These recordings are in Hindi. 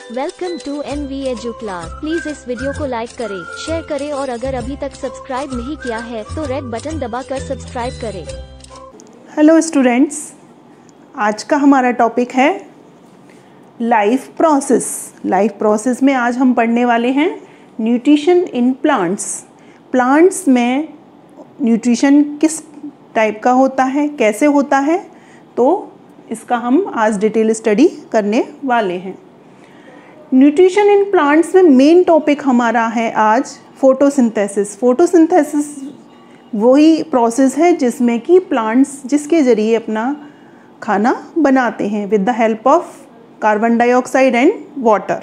Welcome to NV Edu class. Please इस वीडियो को लाइक करें, शेयर करें और अगर अभी तक सब्सक्राइब नहीं किया है तो रेड बटन दबाकर सब्सक्राइब करें। हेलो स्टूडेंट्स, आज का हमारा टॉपिक है लाइफ प्रोसेस। लाइफ प्रोसेस में आज हम पढ़ने वाले हैं न्यूट्रिशन इन प्लांट्स। प्लांट्स में न्यूट्रिशन किस टाइप का होता है, कैसे होता है, तो इसका हम आज डिटेल स्टडी करने वाले हैं। न्यूट्रिशन इन प्लांट्स में मेन टॉपिक हमारा है आज फोटोसिंथेसिस। फोटोसिंथेसिस वही प्रोसेस है जिसमें कि प्लांट्स जिसके ज़रिए अपना खाना बनाते हैं with the help of carbon dioxide and water.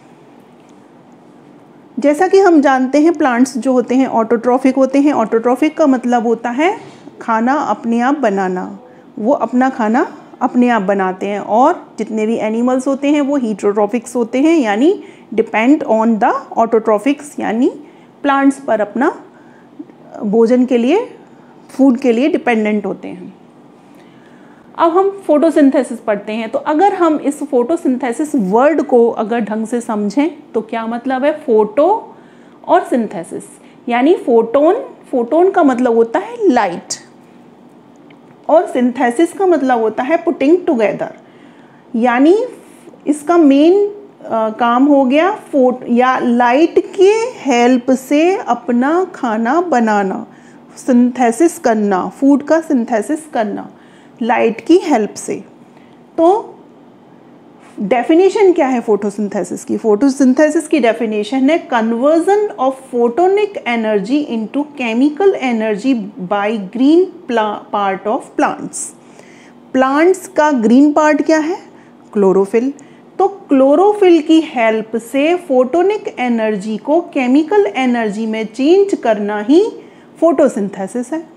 जैसा कि हम जानते हैं प्लांट्स जो होते हैं ऑटोट्रॉफिक होते हैं। ऑटोट्रॉफिक का मतलब होता है खाना अपने आप बनाना, वो अपना खाना अपने आप बनाते हैं। और जितने भी एनिमल्स होते हैं वो हीटरोट्रॉफिक्स होते हैं, यानी डिपेंड ऑन द ऑटोट्रॉफिक्स, यानी प्लांट्स पर अपना भोजन के लिए, फूड के लिए डिपेंडेंट होते हैं। अब हम फोटोसिंथेसिस पढ़ते हैं, तो अगर हम इस फोटोसिंथेसिस वर्ड को अगर ढंग से समझें तो क्या मतलब है फोटो और सिंथेसिस, यानी फोटोन का मतलब होता है लाइट और सिंथेसिस का मतलब होता है पुटिंग टुगेदर, यानी इसका मेन काम हो गया या लाइट के हेल्प से अपना खाना बनाना, सिंथेसिस करना, फूड का सिंथेसिस करना लाइट की हेल्प से। तो डेफिनेशन क्या है फोटोसिंथेसिस की? फोटोसिंथेसिस की डेफिनेशन है conversion of photonic energy into chemical energy by green part of plants. Plants का ग्रीन पार्ट क्या है? क्लोरोफिल। तो क्लोरोफिल की हेल्प से फोटोनिक एनर्जी को केमिकल एनर्जी में चेंज करना ही फोटोसिंथेसिस है।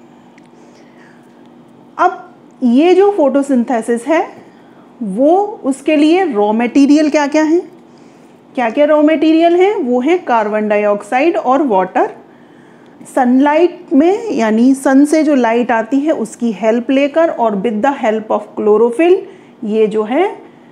अब ये जो फोटोसिंथेसिस है वो उसके लिए रॉ मटेरियल क्या क्या हैं? क्या क्या रॉ मटेरियल हैं? वो है कार्बन डाइऑक्साइड और वाटर। सनलाइट में, यानी सन से जो लाइट आती है उसकी हेल्प लेकर और with the help of chlorophyll ये जो है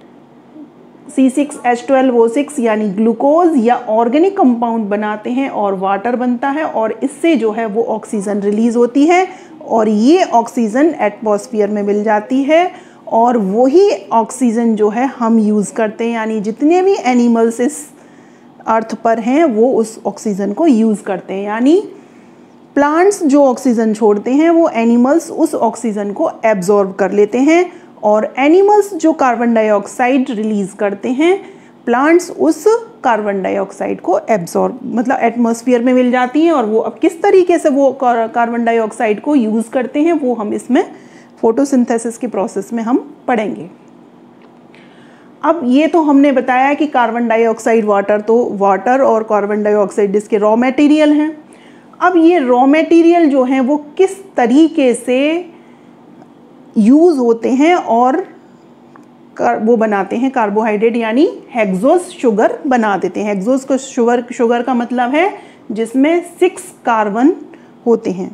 C6H12O6 यानी ग्लूकोज या ऑर्गेनिक कंपाउंड बनाते हैं और वाटर बनता है और इससे जो है वो ऑक्सीजन रिलीज होती है और ये ऑक्सीजन एटमॉस्फेयर में मिल जाती है और वही ऑक्सीजन जो है हम यूज़ करते हैं, यानी जितने भी एनिमल्स इस अर्थ पर हैं वो उस ऑक्सीजन को यूज़ करते हैं। यानी प्लांट्स जो ऑक्सीजन छोड़ते हैं वो एनिमल्स उस ऑक्सीजन को एब्जॉर्ब कर लेते हैं और एनिमल्स जो कार्बन डाइऑक्साइड रिलीज़ करते हैं, प्लांट्स उस कार्बन डाइऑक्साइड को एब्जॉर्ब, मतलब एटमॉस्फेयर में मिल जाती हैं। और वो अब किस तरीके से वो कार्बन डाइऑक्साइड को यूज़ करते हैं वो हम इसमें फोटोसिंथेसिस के प्रोसेस में हम पढ़ेंगे। अब ये तो हमने बताया कि कार्बन डाइऑक्साइड, वाटर, तो वाटर और कार्बन डाइऑक्साइड इसके रॉ मटेरियल हैं। अब ये रॉ मटेरियल जो हैं वो किस तरीके से यूज़ होते हैं और वो बनाते हैं कार्बोहाइड्रेट, यानी हेक्सोस शुगर बना देते हैं। हेक्सोस को शुगर का मतलब है जिसमें 6 कार्बन होते हैं।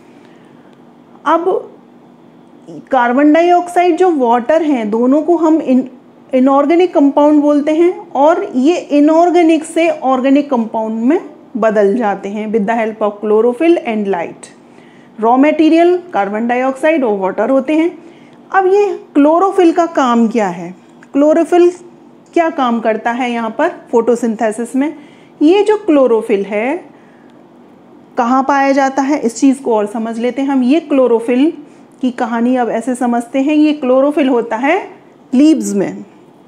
अब कार्बन डाइऑक्साइड जो वाटर हैं दोनों को हम इनऑर्गेनिक कंपाउंड बोलते हैं और ये इनऑर्गेनिक से ऑर्गेनिक कंपाउंड में बदल जाते हैं with the help of chlorophyll and light. Raw material carbon dioxide और वाटर होते हैं। अब ये क्लोरोफिल का काम क्या है? क्लोरोफिल क्या काम करता है यहाँ पर फोटोसिंथेसिस में? ये जो क्लोरोफिल है कहाँ पाया जाता है, इस चीज़ को और समझ लेते हैं हम। ये क्लोरोफिल की कहानी अब ऐसे समझते हैं, ये क्लोरोफिल होता है लीव्स में।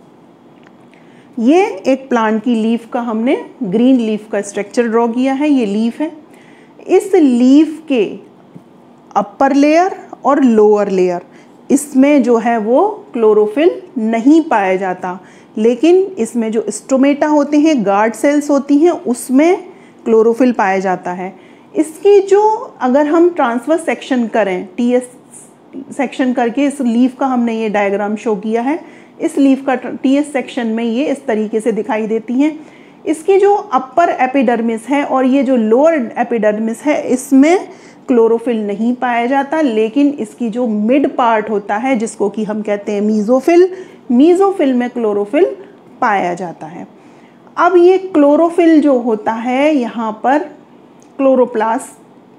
ये एक प्लांट की लीफ का हमने ग्रीन लीफ का स्ट्रक्चर ड्रॉ किया है। ये लीफ है, इस लीफ के अपर लेयर और लोअर लेयर इसमें जो है वो क्लोरोफिल नहीं पाया जाता, लेकिन इसमें जो स्टोमेटा होते हैं, गार्ड सेल्स होती हैं, उसमें क्लोरोफिल पाया जाता है। इसकी जो अगर हम ट्रांसफर सेक्शन करें, TS सेक्शन करके इस लीफ का हमने ये डायग्राम शो किया है। इस लीफ का TS सेक्शन में ये इस तरीके से दिखाई देती हैं। इसकी जो अपर एपिडर्मिस है और ये जो लोअर एपिडर्मिस है इसमें क्लोरोफिल नहीं पाया जाता, लेकिन इसकी जो मिड पार्ट होता है जिसको कि हम कहते हैं मीजोफिल, मीजोफिल में क्लोरोफिल पाया जाता है। अब ये क्लोरोफिल जो होता है यहाँ पर क्लोरोप्लास्ट,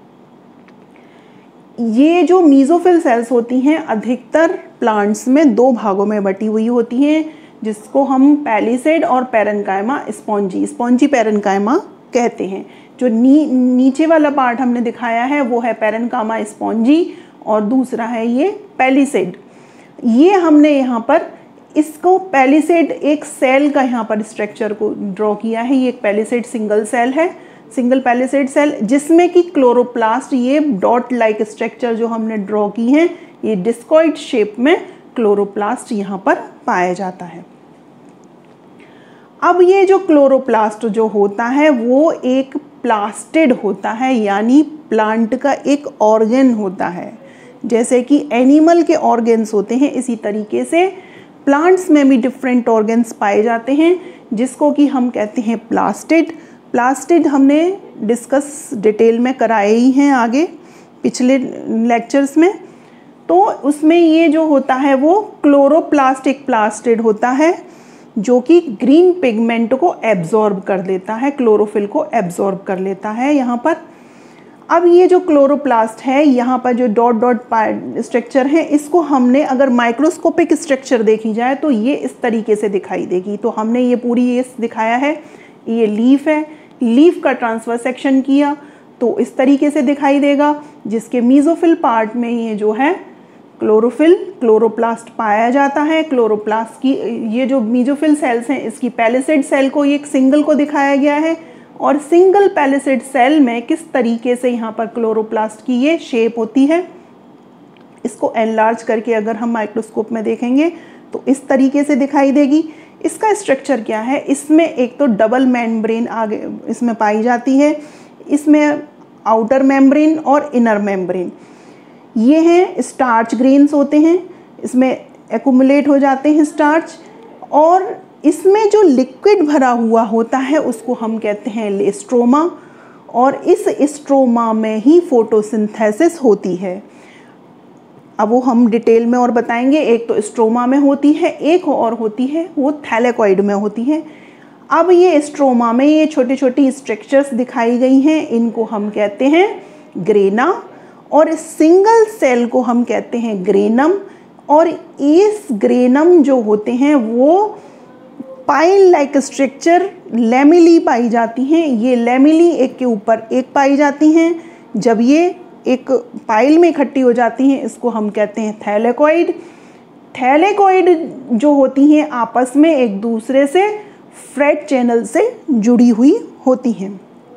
ये जो मीजोफिल सेल्स होती हैं अधिकतर प्लांट्स में दो भागों में बटी हुई होती हैं, जिसको हम पैलिसेड और पैरेन्काइमा स्पॉन्जी पैरेन्काइमा कहते हैं। जो नीचे वाला पार्ट हमने दिखाया है वो है पैरेन्काइमा स्पॉन्जी और दूसरा है ये पैलिसेड। ये हमने यहाँ पर इसको पैलिसेड एक सेल का यहाँ पर स्ट्रक्चर को ड्रॉ किया है। ये एक पैलिसेड सिंगल सेल है, सिंगल पैलिसेड सेल, जिसमें कि क्लोरोप्लास्ट, ये डॉट लाइक स्ट्रक्चर जो हमने ड्रॉ की हैं, ये डिस्कॉइड शेप में क्लोरोप्लास्ट यहाँ पर पाया जाता है। अब ये जो क्लोरोप्लास्ट जो होता है वो एक प्लास्टिड होता है, यानी प्लांट का एक ऑर्गन होता है। जैसे कि एनिमल के ऑर्गन्स होते हैं, इसी तरीके से प्लांट्स में भी डिफरेंट ऑर्गन्स पाए जाते हैं, जिसको कि हम कहते हैं प्लास्टिड। प्लास्टिड हमने डिस्कस डिटेल में कराए ही हैं आगे पिछले लेक्चर्स में। तो उसमें ये जो होता है वो क्लोरोप्लास्ट एक प्लास्टिड होता है जो कि ग्रीन पिगमेंट को एब्जॉर्ब कर लेता है, क्लोरोफिल को एब्जॉर्ब कर लेता है यहाँ पर। अब ये जो क्लोरोप्लास्ट है, यहाँ पर जो डॉट डॉट स्ट्रक्चर है, इसको हमने अगर माइक्रोस्कोपिक स्ट्रक्चर देखी जाए तो ये इस तरीके से दिखाई देगी। तो हमने ये पूरी ये दिखाया है, ये लीफ है, लीफ का ट्रांसफर सेक्शन किया तो इस तरीके से दिखाई देगा, जिसके मीजोफिल पार्ट में ये जो है क्लोरोप्लास्ट पाया जाता है। क्लोरोप्लास्ट की ये जो मीजोफिल सेल्स हैं, इसकी पैलिसेड सेल को एक सिंगल को दिखाया गया है, और सिंगल पैलिसेड सेल में किस तरीके से यहाँ पर क्लोरोप्लास्ट की ये शेप होती है, इसको एनलार्ज करके अगर हम माइक्रोस्कोप में देखेंगे तो इस तरीके से दिखाई देगी। इसका स्ट्रक्चर क्या है, इसमें एक तो डबल मेम्ब्रेन आगे इसमें पाई जाती है, इसमें आउटर मेम्ब्रेन और इनर मेम्ब्रेन। ये हैं स्टार्च ग्रेन्स होते हैं, इसमें एक्युमुलेट हो जाते हैं स्टार्च, और इसमें जो लिक्विड भरा हुआ होता है उसको हम कहते हैं स्ट्रोमा, और इस स्ट्रोमा में ही फोटोसिंथेसिस होती है। अब वो हम डिटेल में और बताएंगे। एक तो स्ट्रोमा में होती है, एक और होती है वो थैलेकॉइड में होती है। अब ये स्ट्रोमा में ये छोटी छोटी स्ट्रक्चर्स दिखाई गई हैं, इनको हम कहते हैं ग्रेना, और सिंगल सेल को हम कहते हैं ग्रेनम। और इस ग्रेनम जो होते हैं वो पाइल लाइक स्ट्रक्चर लैमिली पाई जाती हैं। ये लैमिली एक के ऊपर एक पाई जाती हैं। जब ये एक पाइल में इकट्ठी हो जाती हैं, इसको हम कहते हैं थैलेकॉइड। थैलेकॉइड जो होती हैं आपस में एक दूसरे से फ्रेट चैनल से जुड़ी हुई होती हैं।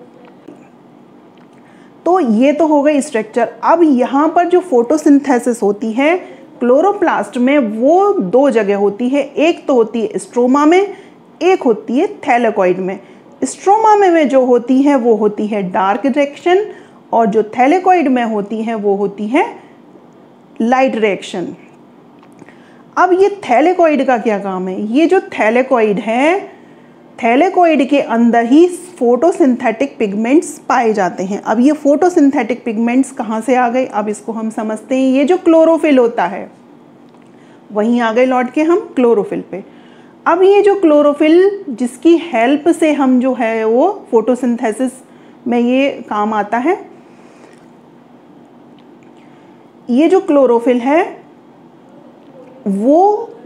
तो ये तो हो गई स्ट्रक्चर। अब यहाँ पर जो फोटोसिंथेसिस होती है क्लोरोप्लास्ट में, वो दो जगह होती है, एक तो होती है स्ट्रोमा में, एक होती है थैलेकॉइड में। स्ट्रोमा में जो होती है वो होती है डार्क रिएक्शन, और जो थैलेकॉइड में होती है वो होती है लाइट रिएक्शन। अब ये थैलेकॉइड का क्या काम है, ये जो थैलेकॉइड है, थैलेकॉइड के अंदर ही फोटोसिंथेटिक पिगमेंट्स पाए जाते हैं। अब ये फोटोसिंथेटिक पिगमेंट्स कहाँ से आ गए, अब इसको हम समझते हैं। ये जो क्लोरोफिल होता है, वहीं आ गए लौट के हम क्लोरोफिल पे। अब ये जो क्लोरोफिल जिसकी हेल्प से हम जो है वो फोटोसिंथेसिस में ये काम आता है, ये जो क्लोरोफिल है वो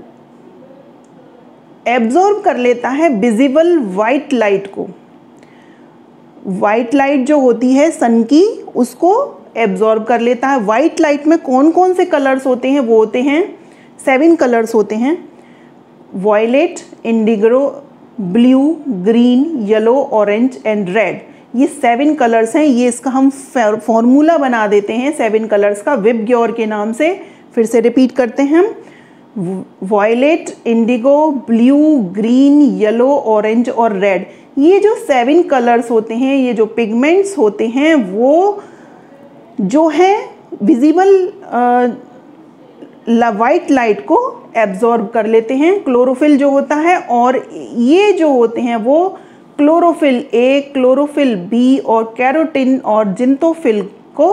एब्जॉर्ब कर लेता है विजिबल वाइट लाइट को। वाइट लाइट जो होती है सन की, उसको एब्जॉर्ब कर लेता है। वाइट लाइट में कौन कौन से कलर्स होते हैं, वो होते हैं 7 कलर्स होते हैं, violet, indigo, blue, green, yellow, orange and red. ये 7 कलर्स हैं। ये इसका हम फॉर्मूला बना देते हैं 7 कलर्स का विबग्योर के नाम से। फिर से रिपीट करते हैं हम, violet, indigo, blue, green, yellow, orange और रेड। ये जो 7 कलर्स होते हैं, ये जो पिगमेंट्स होते हैं, वो जो है विजिबल वाइट लाइट को एब्जॉर्ब कर लेते हैं, क्लोरोफिल जो होता है। और ये जो होते हैं वो क्लोरोफिल ए, क्लोरोफिल बी और कैरोटीन और जिंथोफिल को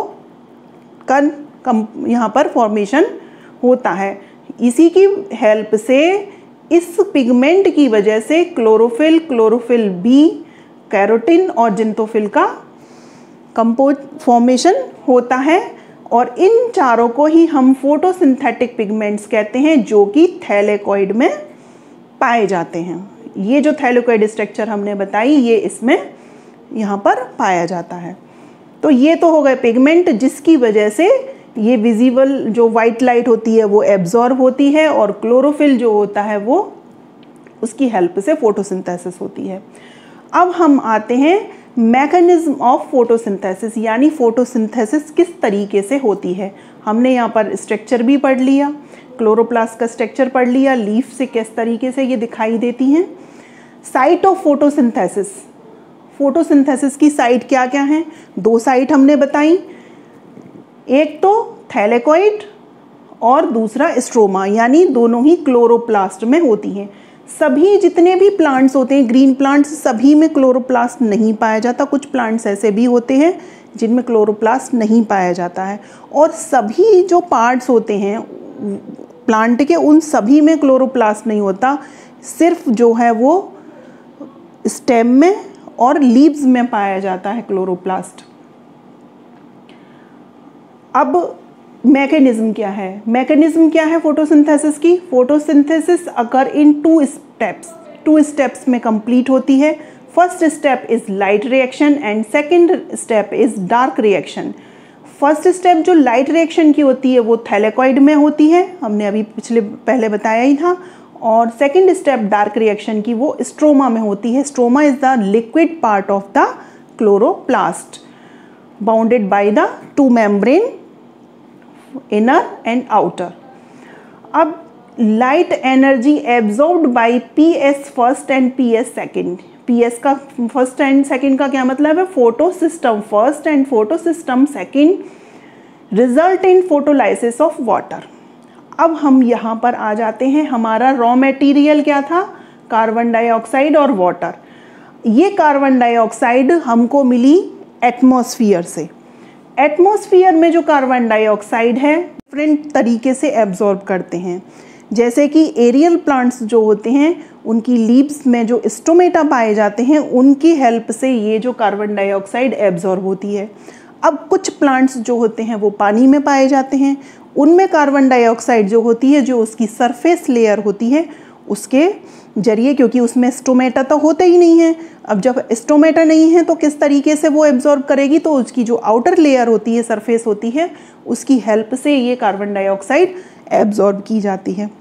यहाँ पर फॉर्मेशन होता है। इसी की हेल्प से इस पिगमेंट की वजह से क्लोरोफिल, क्लोरोफिल बी, कैरोटीन और जिंथोफिल का कंपोज फॉर्मेशन होता है और इन चारों को ही हम फोटोसिंथेटिक पिगमेंट्स कहते हैं जो कि थैलेकॉइड में पाए जाते हैं। ये जो थैलेकॉइड स्ट्रक्चर हमने बताई ये इसमें यहाँ पर पाया जाता है। तो ये तो हो गए पिगमेंट जिसकी वजह से ये विजिबल जो वाइट लाइट होती है वो एब्जॉर्ब होती है और क्लोरोफिल जो होता है वो उसकी हेल्प से फोटोसिंथेसिस होती है। अब हम आते हैं मैकेनिज्म ऑफ फोटोसिंथेसिस, यानी फोटोसिंथेसिस किस तरीके से होती है। हमने यहाँ पर स्ट्रक्चर भी पढ़ लिया, क्लोरोप्लास्ट का स्ट्रक्चर पढ़ लिया, लीफ से किस तरीके से ये दिखाई देती हैं। साइट ऑफ फोटोसिंथेसिस, फोटोसिंथेसिस की साइट क्या क्या हैं? 2 साइट हमने बताई, एक तो थैलेकॉइड और दूसरा स्ट्रोमा, यानी दोनों ही क्लोरोप्लास्ट में होती हैं। सभी जितने भी प्लांट्स होते हैं, ग्रीन प्लांट्स, सभी में क्लोरोप्लास्ट नहीं पाया जाता। कुछ प्लांट्स ऐसे भी होते हैं जिनमें क्लोरोप्लास्ट नहीं पाया जाता है और सभी जो पार्ट्स होते हैं प्लांट के उन सभी में क्लोरोप्लास्ट नहीं होता। सिर्फ जो है वो स्टेम में और लीव्स में पाया जाता है क्लोरोप्लास्ट। अब मैकेनिज्म क्या है? मैकेनिज्म क्या है फोटोसिंथेसिस की? Photosynthesis occur in 2 steps, 2 steps में कंप्लीट होती है। First step is light reaction and second step is dark reaction. First step जो लाइट रिएक्शन की होती है वो थैलेकॉइड में होती है, हमने अभी पहले बताया ही था। और सेकंड स्टेप डार्क रिएक्शन की वो स्ट्रोमा में होती है। Stroma is the liquid part of the chloroplast bounded by the 2 membrane, inner and outer. अब light energy absorbed by PS first and PS second. PS का फर्स्ट एंड सेकंड का क्या मतलब है? Photo system first and photo system second result in photolysis of water. अब हम यहाँ पर आ जाते हैं, हमारा रॉ मटेरियल क्या था? कार्बन डाइऑक्साइड और वाटर। ये कार्बन डाइऑक्साइड हमको मिली एटमॉस्फेयर से। एटमॉस्फेयर में जो कार्बन डाइऑक्साइड है डिफरेंट तरीके से एब्जॉर्ब करते हैं। जैसे कि एरियल प्लांट्स जो होते हैं उनकी लीव्स में जो स्टोमेटा पाए जाते हैं उनकी हेल्प से ये जो कार्बन डाइऑक्साइड एब्जॉर्ब होती है। अब कुछ प्लांट्स जो होते हैं वो पानी में पाए जाते हैं, उनमें कार्बन डाइऑक्साइड जो होती है, जो उसकी सरफेस लेयर होती है उसके जरिए, क्योंकि उसमें स्टोमेटा तो होता ही नहीं है। अब जब स्टोमेटा नहीं है तो किस तरीके से वो एब्जॉर्ब करेगी? तो उसकी जो आउटर लेयर होती है, सरफेस होती है, उसकी हेल्प से ये कार्बन डाइऑक्साइड एब्जॉर्ब की जाती है।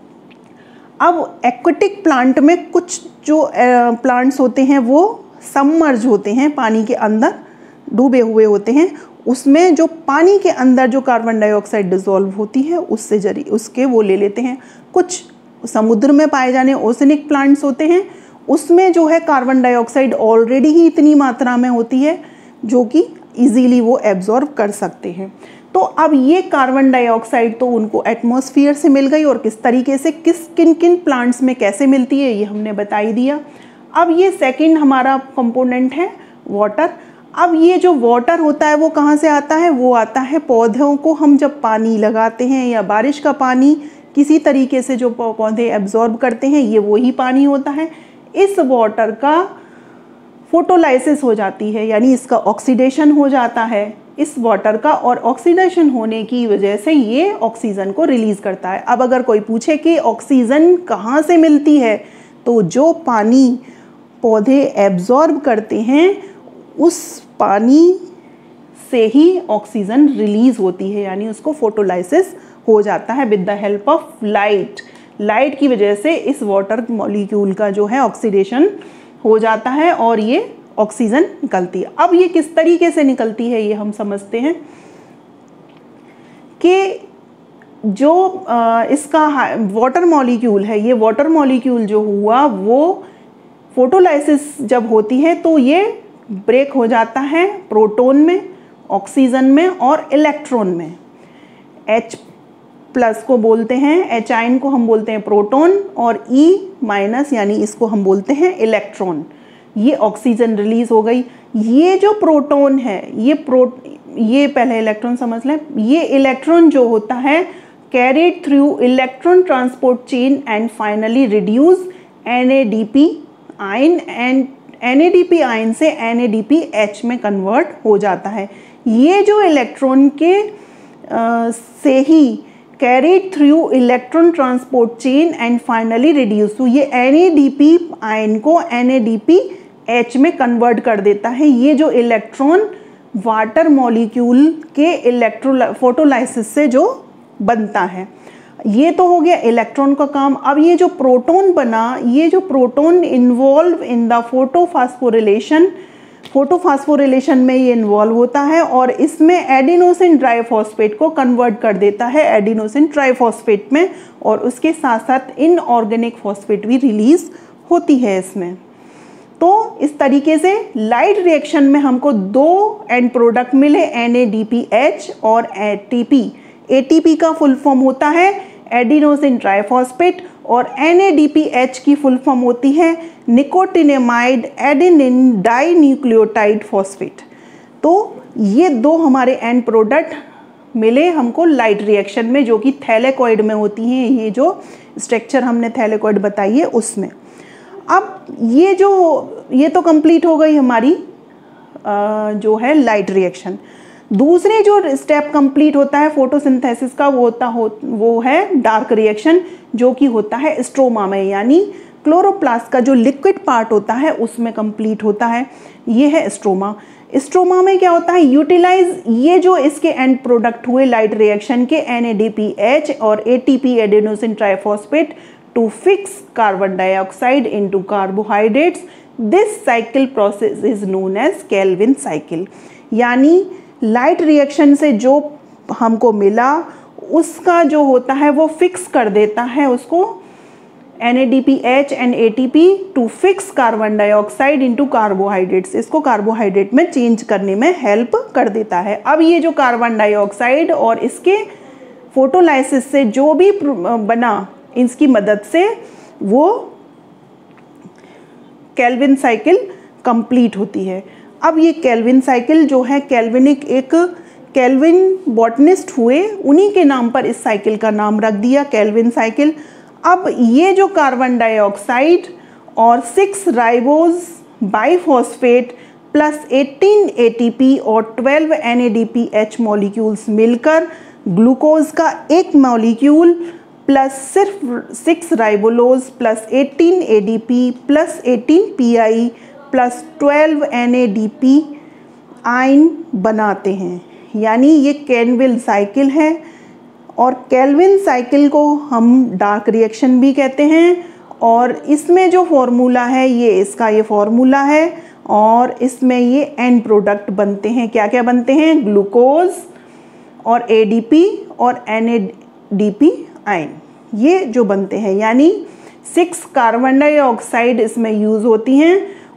अब एक्वेटिक प्लांट में कुछ जो प्लांट्स होते हैं वो सबमर्ज होते हैं, पानी के अंदर डूबे हुए होते हैं। उसमें जो पानी के अंदर जो कार्बन डाइऑक्साइड डिसॉल्व होती है उससे जरिए उसके वो ले लेते हैं। कुछ समुद्र में पाए जाने ओशनिक प्लांट्स होते हैं, उसमें जो है कार्बन डाइऑक्साइड ऑलरेडी ही इतनी मात्रा में होती है जो कि इजीली वो एब्जॉर्ब कर सकते हैं। तो अब ये कार्बन डाइऑक्साइड तो उनको एटमॉस्फेयर से मिल गई और किस तरीके से किन किन प्लांट्स में कैसे मिलती है ये हमने बता ही दिया। अब ये सेकंड हमारा कंपोनेंट है वाटर। अब ये जो वाटर होता है वो कहाँ से आता है? वो आता है पौधों को हम जब पानी लगाते हैं या बारिश का पानी किसी तरीके से जो पौधे एब्जॉर्ब करते हैं, ये वही पानी होता है। इस वाटर का फोटोलाइसिस हो जाती है, यानी इसका ऑक्सीडेशन हो जाता है इस वाटर का, और ऑक्सीडेशन होने की वजह से ये ऑक्सीजन को रिलीज करता है। अब अगर कोई पूछे कि ऑक्सीजन कहाँ से मिलती है, तो जो पानी पौधे एब्जॉर्ब करते हैं उस पानी से ही ऑक्सीजन रिलीज होती है, यानी उसको फोटोलाइसिस हो जाता है with the help of light. Light की वजह से इस वाटर मॉलिक्यूल का जो है ऑक्सीडेशन हो जाता है और ये ऑक्सीजन निकलती है। अब ये किस तरीके से निकलती है ये हम समझते हैं कि जो इसका वाटर मॉलिक्यूल है, ये वाटर मॉलिक्यूल जो हुआ वो फोटोलाइसिस जब होती है तो ये ब्रेक हो जाता है प्रोटॉन में, ऑक्सीजन में और इलेक्ट्रॉन में। H प्लस को बोलते हैं, H आयन को हम बोलते हैं प्रोटॉन और E माइनस यानी इसको हम बोलते हैं इलेक्ट्रॉन। ये ऑक्सीजन रिलीज हो गई। ये जो प्रोटॉन है ये पहले इलेक्ट्रॉन समझ लें। ये इलेक्ट्रॉन जो होता है carried through electron transport chain and finally reduce NADP ion and NADP ion से NADPH में कन्वर्ट हो जाता है। ये जो इलेक्ट्रॉन के से ही carried through electron transport chain and finally reduce, तो ये NADP ion को NADPH में कन्वर्ट कर देता है। ये जो इलेक्ट्रॉन वाटर मॉलिक्यूल के फोटोलाइसिस से जो बनता है, ये तो हो गया इलेक्ट्रॉन का काम। अब ये जो प्रोटॉन बना, ये जो proton involve in the photophosphorylation में ये इन्वॉल्व होता है और इसमें एडिनोसिन ट्राइफॉस्फेट को कन्वर्ट कर देता है एडिनोसिन ट्राइफॉस्फेट में, और उसके साथ साथ इनऑर्गेनिक फॉस्फेट भी रिलीज होती है इसमें। तो इस तरीके से लाइट रिएक्शन में हमको दो एंड प्रोडक्ट मिले, NADPH और ATP। ATP का फुल फॉर्म होता है एडिनोसिन ट्राइफॉस्फेट और NADPH की फुल फॉर्म होती है निकोटिनेमाइड एडेनिन डाइन्यूक्लियोटाइड फॉस्फेट। तो ये दो हमारे एंड प्रोडक्ट मिले हमको लाइट रिएक्शन में, जो कि थैलेकॉइड में होती हैं। ये जो स्ट्रक्चर हमने थैलेकॉइड बताई है उसमें। अब ये तो कंप्लीट हो गई हमारी जो है लाइट रिएक्शन। दूसरे जो स्टेप कंप्लीट होता है फोटोसिंथेसिस का वो है डार्क रिएक्शन, जो कि होता है स्ट्रोमा में, यानी क्लोरोप्लास्ट का जो लिक्विड पार्ट होता है उसमें कंप्लीट होता है। ये है स्ट्रोमा। स्ट्रोमा में क्या होता है, यूटिलाइज ये जो इसके एंड प्रोडक्ट हुए लाइट रिएक्शन के NADPH और ATP adenosine triphosphate to fix carbon dioxide into carbohydrates. This cycle process is known as Calvin cycle। यानी लाइट रिएक्शन से जो हमको मिला उसका जो होता है वो फिक्स कर देता है उसको NADPH and ATP to fix carbon dioxide into carbohydrates. इसको कार्बोहाइड्रेट में चेंज करने में हेल्प कर देता है। अब ये जो कार्बन डाइऑक्साइड और इसके फोटोलाइसिस से जो भी बना, इसकी मदद से वो केल्विन साइकिल कंप्लीट होती है। अब ये केल्विन साइकिल जो है, केल्विन बॉटनिस्ट हुए, उन्हीं के नाम पर इस साइकिल का नाम रख दिया केल्विन साइकिल। अब ये जो कार्बन डाइऑक्साइड और 6 राइबोज बाइफॉस्फेट प्लस 18 ATP और 12 NADPH मॉलिक्यूल्स मिलकर ग्लूकोज का एक मॉलिक्यूल प्लस सिर्फ 6 राइबोलोज plus 18 ADP plus 18 PI plus 12 NADP ion बनाते हैं। यानी ये केल्विन साइकिल है, और केल्विन साइकिल को हम डार्क रिएक्शन भी कहते हैं। और इसमें जो फॉर्मूला है ये फॉर्मूला है, और इसमें ये एंड प्रोडक्ट बनते हैं। क्या क्या बनते हैं, ग्लूकोज और ADP और NADP आयन, ये जो बनते हैं। यानी 6 कार्बन डाइऑक्साइड इसमें यूज होती हैं,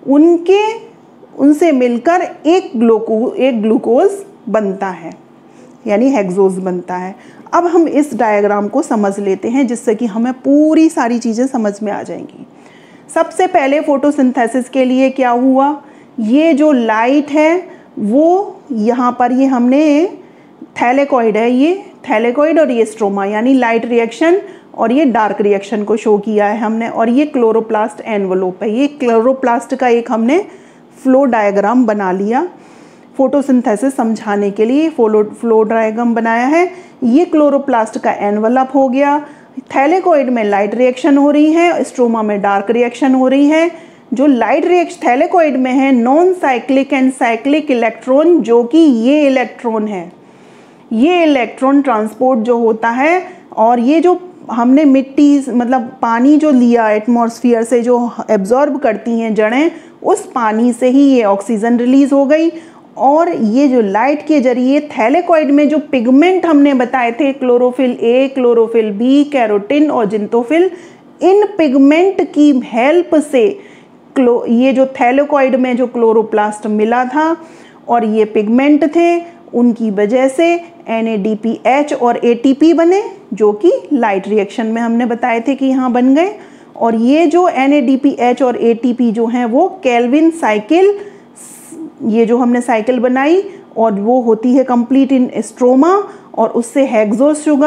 उनसे मिलकर एक ग्लूकोज बनता है, यानी हेक्सोज बनता है। अब हम इस डायग्राम को समझ लेते हैं, जिससे कि हमें पूरी सारी चीज़ें समझ में आ जाएंगी। सबसे पहले फोटोसिंथेसिस के लिए क्या हुआ, ये जो लाइट है वो यहाँ पर ये हमने थैलेकॉइड है, ये थैलेकॉइड और ये स्ट्रोमा, यानी लाइट रिएक्शन और ये डार्क रिएक्शन को शो किया है हमने। और ये क्लोरोप्लास्ट एनवलोप है। ये क्लोरोप्लास्ट का एक हमने फ्लो डायग्राम बना लिया फोटोसिंथेसिस समझाने के लिए, फ्लो डायग्राम बनाया है। ये क्लोरोप्लास्ट का एनवलप हो गया। थैलेकॉइड में लाइट रिएक्शन हो रही है, स्ट्रोमा में डार्क रिएक्शन हो रही है। जो लाइट रिएक्शन थैलेकॉइड में है, non cyclic and cyclic electron, जो कि ये इलेक्ट्रॉन है, ये इलेक्ट्रॉन ट्रांसपोर्ट जो होता है। और ये जो हमने मिट्टी मतलब पानी जो लिया एटमॉस्फेयर से, जो एब्जॉर्ब करती हैं जड़ें, उस पानी से ही ये ऑक्सीजन रिलीज हो गई। और ये जो लाइट के जरिए थैलेकॉइड में जो पिगमेंट हमने बताए थे, chlorophyll A, chlorophyll B, carotene और जिंतोफिल, इन पिगमेंट की हेल्प से ये जो थैलेकॉइड में जो क्लोरोप्लास्ट मिला था और ये पिगमेंट थे, उनकी वजह से NADPH और ATP बने, जो कि लाइट रिएक्शन में हमने बताए थे कि यहाँ बन गए। और ये जो NADPH और ATP जो हैं वो केल्विन साइकिल, ये जो हमने साइकिल बनाई और वो होती है कंप्लीट इन स्ट्रोमा, और उससे हेक्सोज शुगर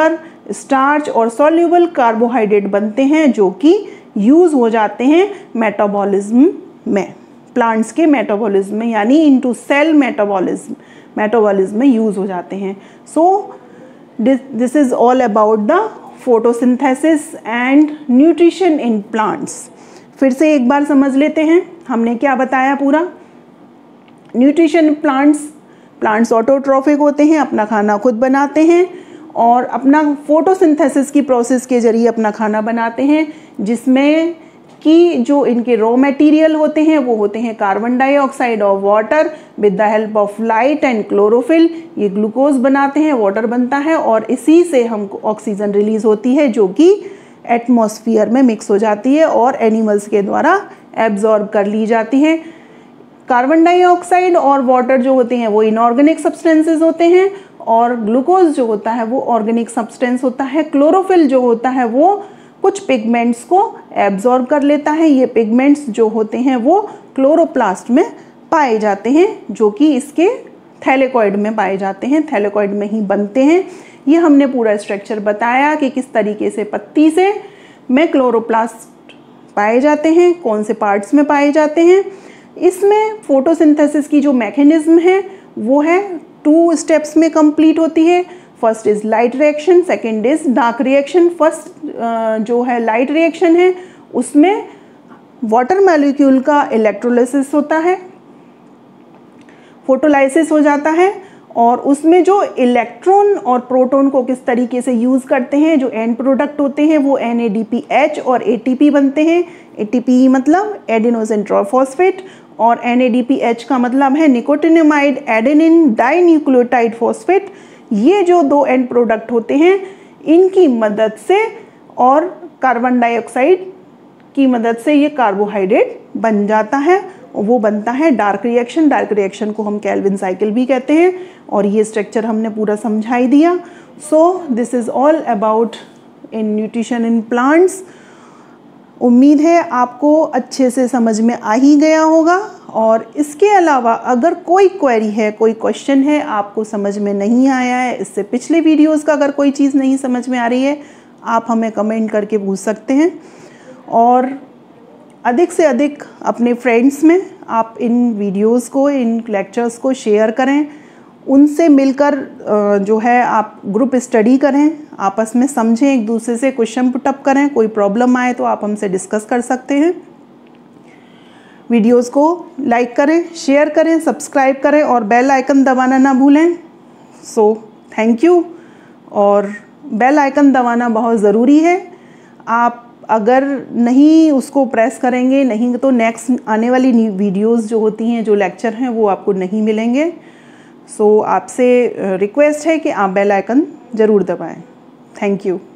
स्टार्च और सॉल्युबल कार्बोहाइड्रेट बनते हैं जो कि यूज़ हो जाते हैं मेटाबॉलिज्म में, प्लांट्स के मेटाबॉलिज्म में, यानी इनटू सेल मेटाबॉलिज्म में यूज़ हो जाते हैं। So this is all about the photosynthesis and nutrition in plants. फिर से एक बार समझ लेते हैं हमने क्या बताया पूरा। न्यूट्रिशन प्लांट्स ऑटोट्रॉफिक होते हैं, अपना खाना खुद बनाते हैं और अपना फोटोसिंथेसिस की प्रोसेस के जरिए अपना खाना बनाते हैं, जिसमें कि जो इनके रॉ मटेरियल होते हैं वो होते हैं कार्बन डाइऑक्साइड और water with the help of light and chlorophyll. ये ग्लूकोज बनाते हैं, वाटर बनता है और इसी से हमको ऑक्सीजन रिलीज होती है जो कि एटमॉस्फेयर में मिक्स हो जाती है और एनिमल्स के द्वारा एब्जॉर्ब कर ली जाती है। कार्बन डाइऑक्साइड और वाटर जो होते हैं वो इनऑर्गेनिक सब्सटेंसेस होते हैं और ग्लूकोज जो होता है वो ऑर्गेनिक सब्सटेंस होता है। क्लोरोफिल जो होता है वो कुछ पिगमेंट्स को एब्जॉर्ब कर लेता है। ये पिगमेंट्स जो होते हैं वो क्लोरोप्लास्ट में पाए जाते हैं जो कि इसके थैलेकॉइड में पाए जाते हैं, थैलेकॉइड में ही बनते हैं। ये हमने पूरा स्ट्रक्चर बताया कि किस तरीके से पत्ती से में क्लोरोप्लास्ट पाए जाते हैं, कौन से पार्ट्स में पाए जाते हैं। इसमें फोटोसिंथेसिस की जो मैकेनिज्म है वो है 2 स्टेप्स में कंप्लीट होती है। First is light reaction, second is dark reaction. First जो है लाइट रिएक्शन है उसमें वाटर मॉलिक्यूल का इलेक्ट्रोलिसिस होता है, फोटोलाइसिस हो जाता है और उसमें जो इलेक्ट्रॉन और प्रोटॉन को किस तरीके से यूज़ करते हैं, जो एंड प्रोडक्ट होते हैं वो NADPH और ATP बनते हैं। ATP मतलब एडेनोसिन ट्राइफॉस्फेट और NADPH का मतलब है निकोटिनामाइड एडेनिन डाइन्यूक्लियोटाइड फॉस्फेट। ये जो 2 एंड प्रोडक्ट होते हैं इनकी मदद से और कार्बन डाइऑक्साइड की मदद से ये कार्बोहाइड्रेट बन जाता है और वो बनता है डार्क रिएक्शन। डार्क रिएक्शन को हम केल्विन साइकिल भी कहते हैं और ये स्ट्रक्चर हमने पूरा समझा ही दिया। So this is all about in nutrition in plants. उम्मीद है आपको अच्छे से समझ में आ ही गया होगा और इसके अलावा अगर कोई क्वेरी है, कोई क्वेश्चन है, आपको समझ में नहीं आया है, इससे पिछले वीडियोस का अगर कोई चीज़ नहीं समझ में आ रही है, आप हमें कमेंट करके पूछ सकते हैं। और अधिक से अधिक अपने फ्रेंड्स में आप इन वीडियोस को, इन लेक्चर्स को शेयर करें, उनसे मिलकर जो है आप ग्रुप स्टडी करें, आपस में समझें, एक दूसरे से क्वेश्चन पुटअप करें। कोई प्रॉब्लम आए तो आप हमसे डिस्कस कर सकते हैं। वीडियोस को लाइक करें, शेयर करें, सब्सक्राइब करें और बेल आइकन दबाना ना भूलें। So thank you. और बेल आइकन दबाना बहुत ज़रूरी है। आप अगर नहीं उसको प्रेस करेंगे नहीं तो नेक्स्ट आने वाली वीडियोस जो होती हैं, जो लेक्चर हैं, वो आपको नहीं मिलेंगे। सो आपसे रिक्वेस्ट है कि आप बेल आइकन ज़रूर दबाएं। Thank you.